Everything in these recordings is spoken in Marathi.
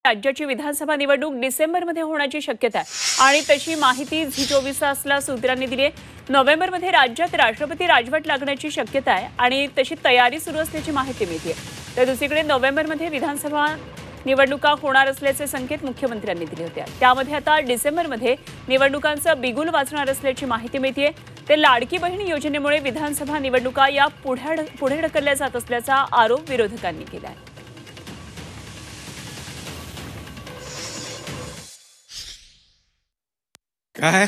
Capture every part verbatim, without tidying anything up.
राज्याची विधानसभा निवडणूक डिसेंबरमध्ये होण्याची शक्यता आहे आणि तशी माहिती झी चोवीस तासला सूत्रांनी दिली आहे। नोव्हेंबरमध्ये राज्यात राष्ट्रपती राजवट लागण्याची शक्यता आहे आणि तशी तयारी सुरू असल्याची माहिती मिळते। तर दुसरीकडे नोव्हेंबरमध्ये विधानसभा निवडणुका होणार असल्याचे संकेत मुख्यमंत्र्यांनी दिले होते। त्यामध्ये आता डिसेंबरमध्ये निवडणुकांचा बिगुल वाजणार असल्याची माहिती मिळते। ते लाडकी बहीण योजनेमुळे विधानसभा निवडणुका या पुढे पुढे ढकलल्या जात असल्याचा आरोप विरोधकांनी केला आहे। काय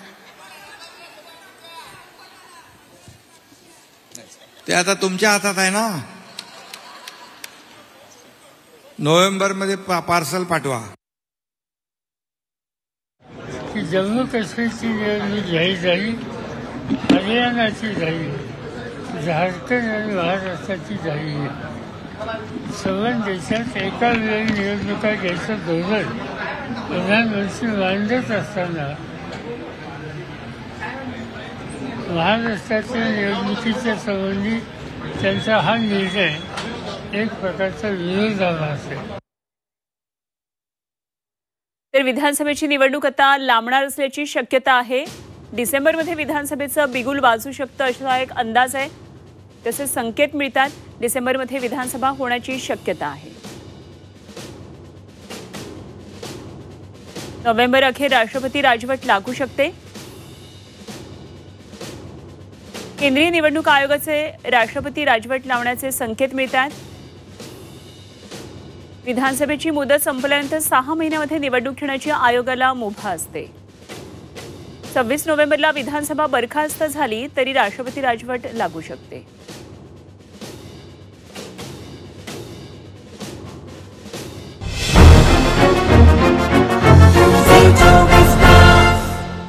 ते आता तुमच्या हातात आहे ना। नोव्हेंबर मध्ये पार्सल पाठवा। की जम्मू काश्मीरची निवडणूक जाहीर झाली, हरियाणाची झाली, झारखंड आणि महाराष्ट्राची झाली। संबंध देशात एका वेळी निवडणुका घ्यायचं धोरण प्रधानमंत्री मांडत असताना महाराष्ट्राच्या निवडणुकीच्या संबंधी त्यांचा हा निर्णय एक प्रकारचा विरोधाभास असेल। तर विधानसभेची निवडणूक आता लांबणार असल्याची शक्यता आहे। डिसेंबरमध्ये विधानसभेचं बिगुल वाजू शकतं असा एक अंदाज आहे। तसे संकेत मिळतात डिसेंबरमध्ये विधानसभा होण्याची शक्यता आहे। नोव्हेंबर अखेर राष्ट्रपती राजवट लागू शकते। केंद्रीय निवडणूक आयोगाचे राष्ट्रपती राजवट लावण्याचे संकेत मिळतात। विधानसभेची मुदत संपल्यानंतर सहा महिन्यामध्ये निवडणूक घेण्याची आयोगाला मुभा असते। सव्वीस नोव्हेंबरला विधानसभा बरखास्त झाली तरी राष्ट्रपती राजवट लागू शकते।